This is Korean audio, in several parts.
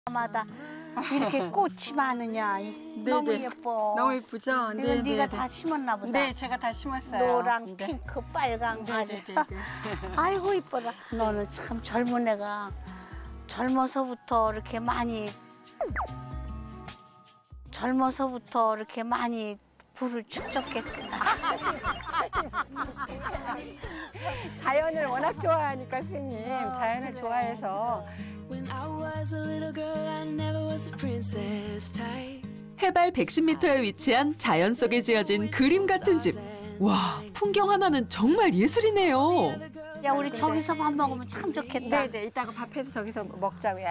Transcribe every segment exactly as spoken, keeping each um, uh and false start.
마다 이렇게 꽃이 많으냐. 너무 네네. 예뻐. 너무 예쁘죠? 이거 네, 네가 네, 다 심었나 보다. 네, 제가 다 심었어요. 노랑, 네. 핑크, 빨강 네, 아주. 네, 네, 네. 아이고 이뻐라. 너는 참 젊은 애가 젊어서부터 이렇게 많이 젊어서부터 이렇게 많이 부를 축적했구나. 자연을 워낙 좋아하니까 선생님, 자연을 좋아해서 해발 백십 미터에 위치한 자연 속에 지어진 그림 같은 집. 와, 풍경 하나는 정말 예술이네요. 야 우리 저기서 밥 먹으면 참 좋겠다. 네, 네, 이따가 밥해서 저기서 먹자고요.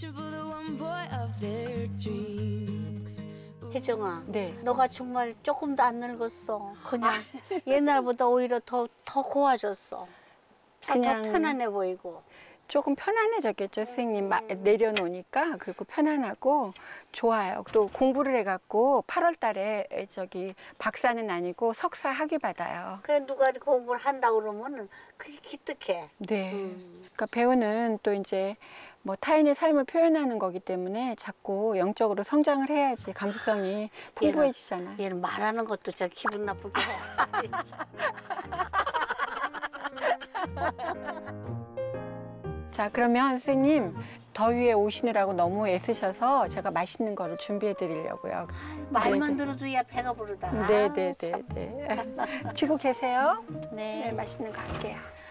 혜정아, 네. 너가 정말 조금도 안 늙었어. 그냥 옛날보다 오히려 더, 더 고와졌어. 더 그냥 편안해 보이고. 조금 편안해졌겠죠, 선생님. 마- 내려놓으니까. 그리고 편안하고 좋아요. 또 공부를 해갖고 팔월 달에 저기 박사는 아니고 석사 학위 받아요. 그래 누가 이렇게 공부를 한다 그러면은 그게 기특해. 네. 음. 그러니까 배우는 또 이제 뭐 타인의 삶을 표현하는 거기 때문에 자꾸 영적으로 성장을 해야지 감수성이 풍부해지잖아요. 얘는 말하는 것도 진짜 기분 나쁘게 해. 자, 그러면 선생님 더위에 오시느라고 너무 애쓰셔서 제가 맛있는 거를 준비해 드리려고요. 말만 들어도 야 배가 부르다. 네, 네, 네, 네. 쥐고 계세요? 네. 네, 맛있는 거 할게요.